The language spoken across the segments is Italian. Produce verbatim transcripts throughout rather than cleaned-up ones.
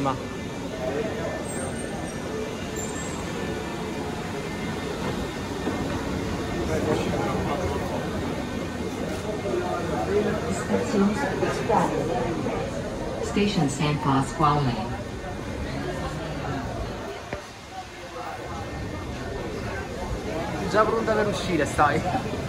bellissima. Station San Pasquale. Già pronta per uscire, stai?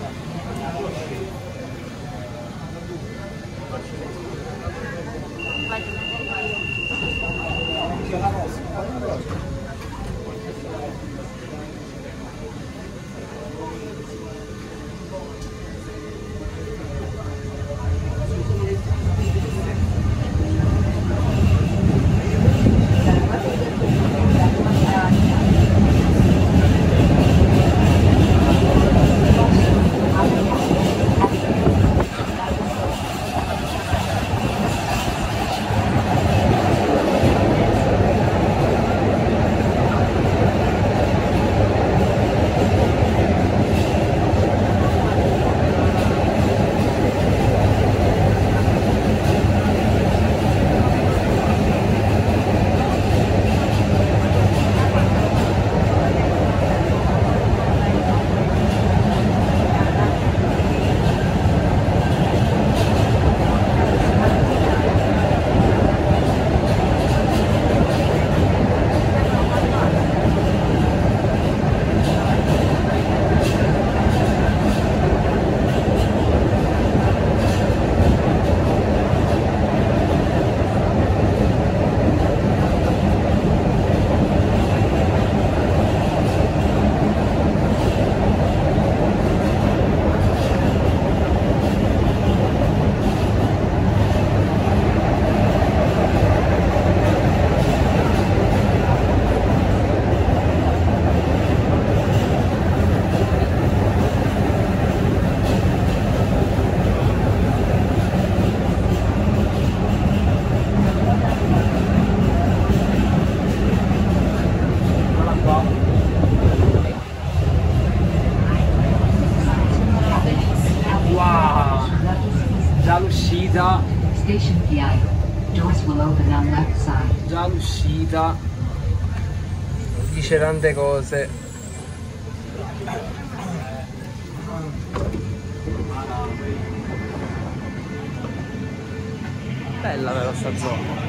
L'uscita, già l'uscita dice tante cose. Bella però sta zona.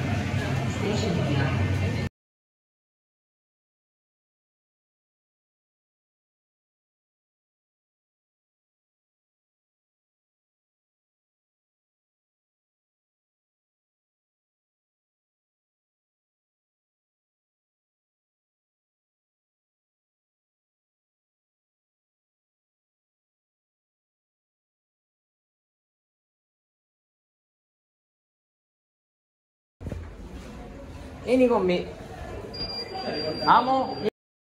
Vieni con me. Amo.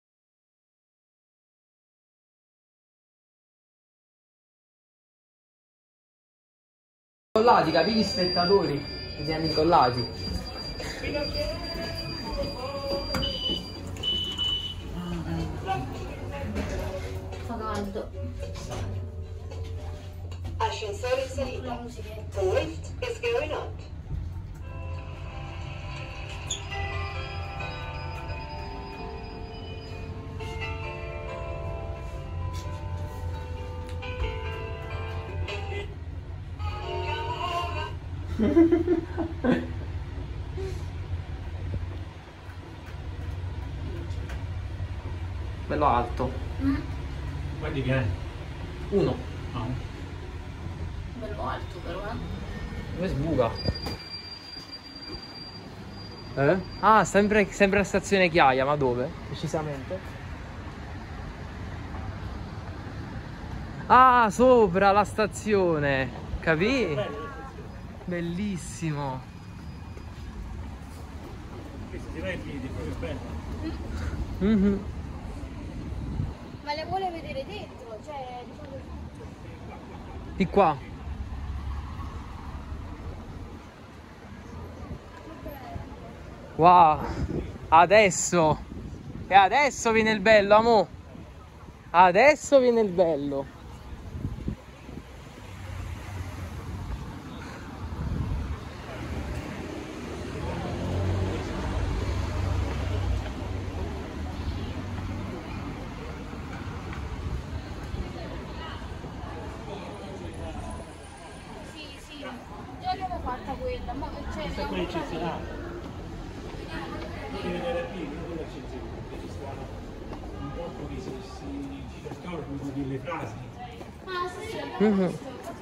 Incollati, capi gli spettatori? Siamo incollati. Fa caldo. Ascensore in salita. The lift is going up. Bello alto. Mm. Quanti piani? Uno. No. Bello alto però, eh. Dove sbuca? Eh? Ah, sempre, sempre a stazione Chiaia, ma dove? Precisamente? Ah, sopra la stazione. Capì? Bellissimo. Questo si va in piedi, proprio bello. Mm-hmm. Ma le vuole vedere dentro, cioè diciamo... Di qua. Wow. Adesso. E adesso viene il bello, amo. Adesso viene il bello. questa è quella eccezionale. Non vedere qui, non quella eccezionale, perché ci sta un po' che si, si cercava di dire le frasi. Ah, sì, sì, Mhm. abbiamo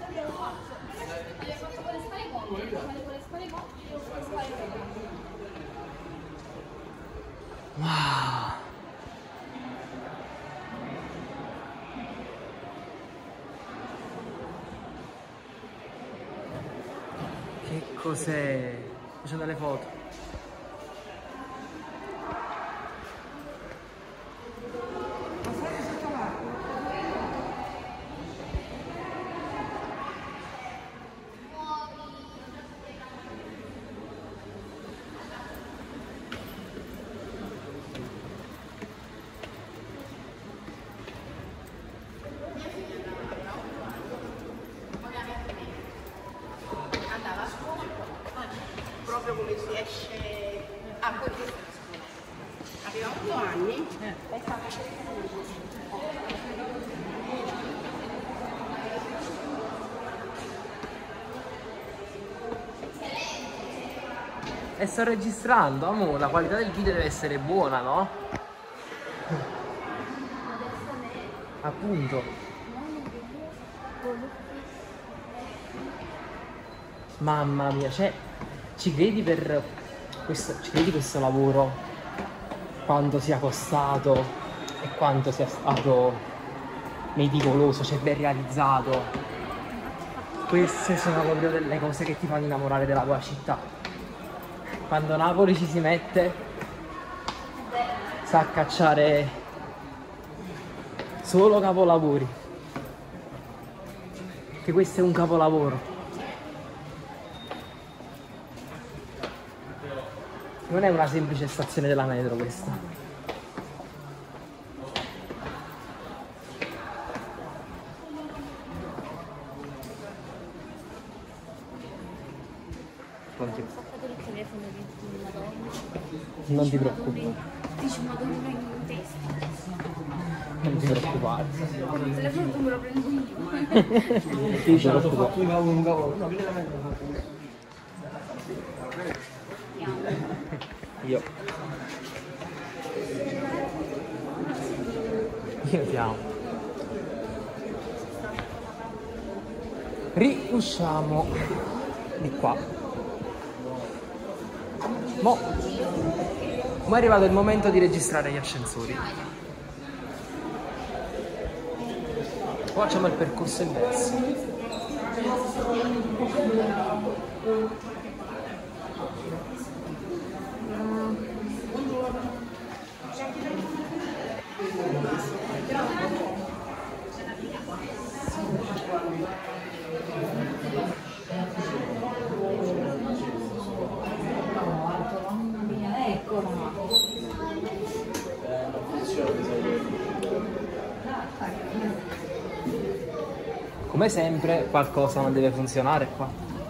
fatto con le spade con le spade con le spade con Wow. Che cos'è? Facendo le foto. Proprio come si esce a poi questa è la scuola. Aveva otto anni è stata E sto registrando, amo, la qualità del video deve essere buona, no? Appunto. Mamma mia, cioè, ci credi per questo, ci credi questo lavoro? Quanto sia costato e quanto sia stato meticoloso, cioè ben realizzato. Queste sono proprio delle cose che ti fanno innamorare della tua città. Quando Napoli ci si mette, sa cacciare solo capolavori. Che questo è un capolavoro. Non è una semplice stazione della metro questa. Pronti? il telefono di Madonna. Non ti preoccupare. Dici Madonna in testa. Non ti preoccupare. Il telefono come lo prendo io. Ti ci preoccupare. Io. Io ti amo. Riusciamo di qua. Mo, mo è arrivato il momento di registrare gli ascensori. Poi facciamo il percorso inverso. Come sempre qualcosa non deve funzionare qua.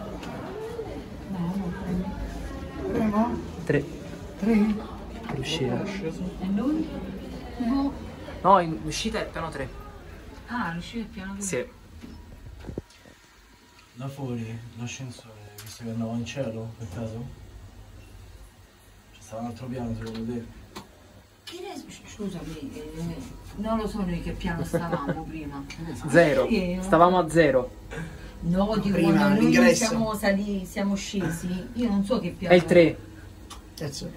Tre. Tre? Per uscire. E noi? No, in uscita è piano tre. Ah, l'uscita è piano due. Sì. Da fuori l'ascensore, visto che andava in cielo per caso? C'è stato un altro piano, se lo vedete. Scusami, eh, non lo so noi che piano stavamo prima. Zero. Sì, no? Stavamo a zero. No, dico, Prima, quando noi l'ingresso. siamo saliti, siamo scesi, io non so che piano. È il tre. Terzo.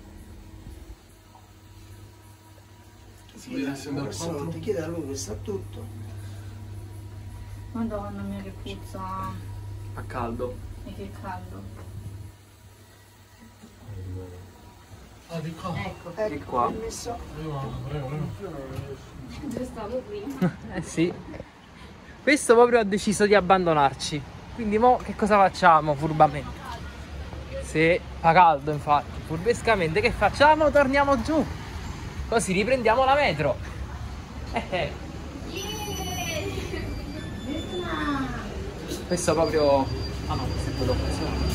Adesso ti chiede a lui che sa tutto. Madonna mia che puzza. A caldo. E che caldo. Ah, di qua. Ecco. E qua. Messo. Dove stavo prima? Eh sì. Questo proprio ha deciso di abbandonarci. Quindi mo che cosa facciamo furbamente? Sì, fa caldo infatti. Furbescamente che facciamo? Torniamo giù. Così riprendiamo la metro. Eh eh. Questo proprio... Ah no, questo è quello che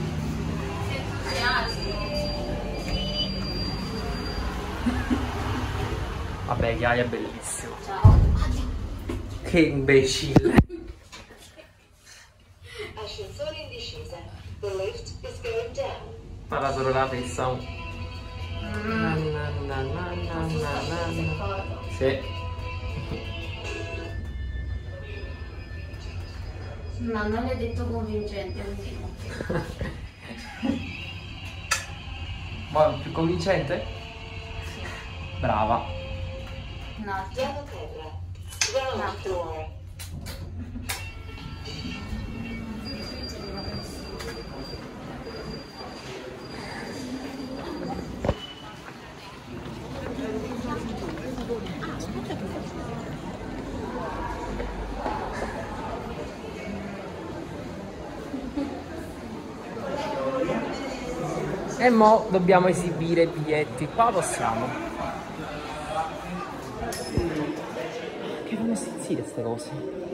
Vabbè, Chiaia è bellissimo. Ciao. Che imbecille. Ascensore in discesa. The lift is going Farà solo la fessa. Na, na, na, na, na, na, na. Sì. No, non l'hai detto convincente, quindi no. Ma più convincente? Sì. Brava. Un attimo. Piano terra. Ground floor. E mo dobbiamo esibire i biglietti. Qua possiamo. Che fanno stizzire queste cose?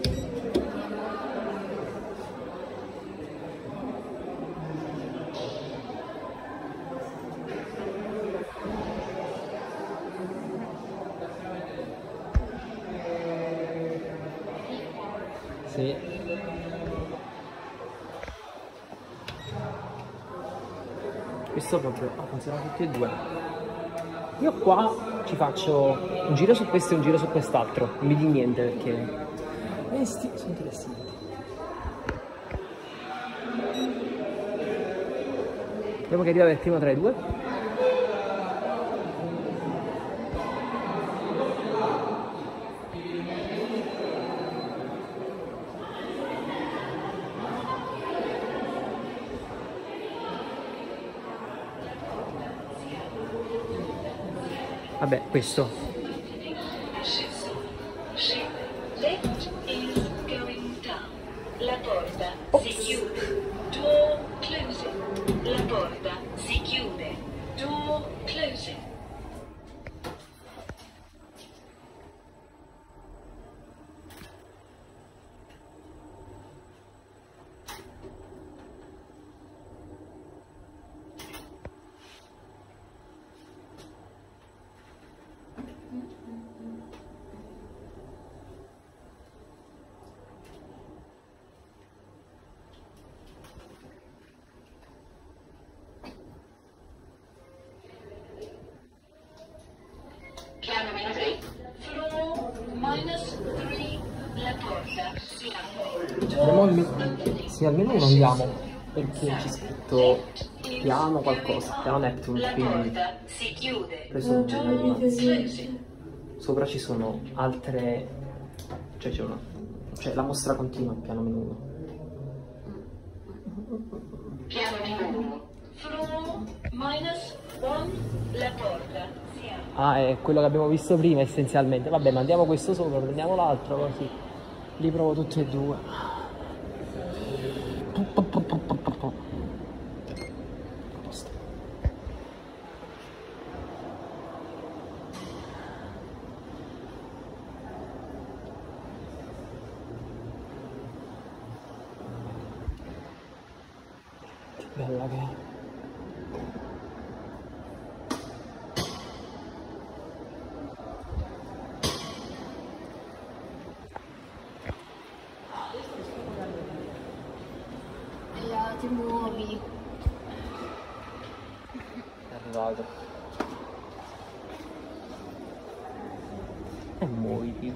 Sì. Questo proprio, ah, funzionano tutti e due. Io qua ci faccio un giro su questo e un giro su quest'altro, non mi di niente perché questi sono interessanti. Vediamo che arriva per primo tra i due. Vabbè, questo. La porta si chiude. Door closing. La porta si chiude. Door closing. Piano meno tre, floor minus tre, la porta si apre. Andiamo al sì, almeno uno andiamo, perché c'è scritto piano qualcosa, piano Neptune, La quindi porta si chiude. preso Closing. sopra ci sono altre, cioè c'è una, cioè la mostra continua al piano meno uno. Piano meno uno, floor minus one, la porta si apre. Ah, è quello che abbiamo visto prima essenzialmente. Vabbè, mandiamo questo sopra, prendiamo l'altro così li provo tutti e due. Che bella che è. Ti muovi. È arrivato. E muoviti.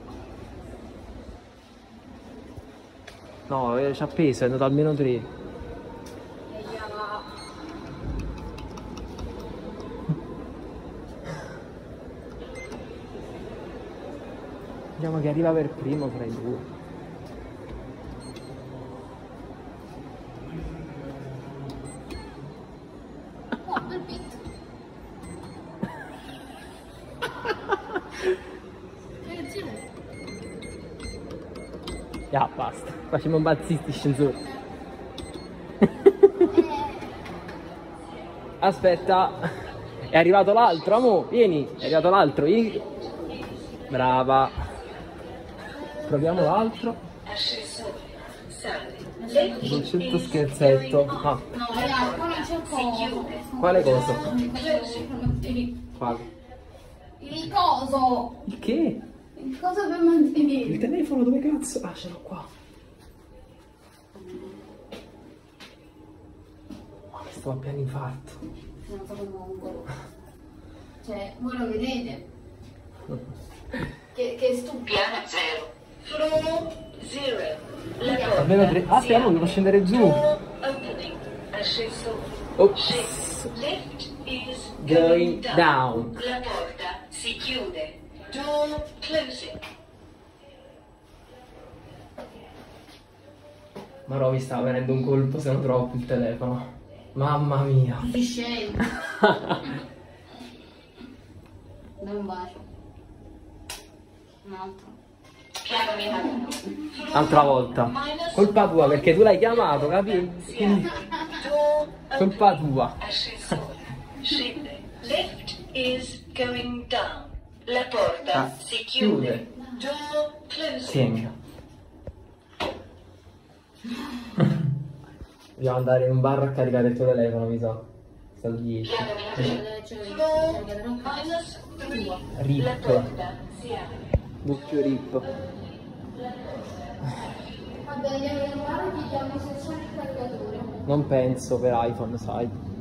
No, eh, ci ha appeso, è andato almeno tre. Vediamo che arriva per primo tra i due. Ya, basta, facciamo un bazzisti scensori. Aspetta, è arrivato l'altro, amo, vieni, è arrivato l'altro, vieni. Brava. Proviamo l'altro. Non c'è il tuo scherzetto. Ah. No, raga, qua non c'è coso. Quale cosa? Quale? Il coso. Il che? Il coso per mantenere. Il telefono dove cazzo? Ah, ce l'ho qua. sto a piano infarto. Non so come un Cioè, voi lo vedete? Che, che stupido. Piano zero. Floor zero. La Almeno tre. Ah, porta stiamo, devo scendere giù. Door opening. Ascenso. Ops. Shift. Lift is Going going down. down. La porta si chiude. Door closing. Marò mi stava venendo un colpo se non trovo più il telefono. Mamma mia. Ti scegli. Dai un bacio. Un altro. Piano meno uno. Altra volta. Colpa tua perché tu l'hai chiamato, capi? Quindi Door colpa tua. Ascensore. Scende. Lift is going down. La porta Ah, si chiude. chiude. Door closing. Segna. Dobbiamo andare in un bar a caricare il tuo telefono, mi sa. Sta al dieci. Piano meno Cioè, Floor minus three. Rip. La porta si apre. Doppio rip. Vabbè, andiamo a chiamare e chiediamo se c'è il caricatore. Non penso per iPhone, sai.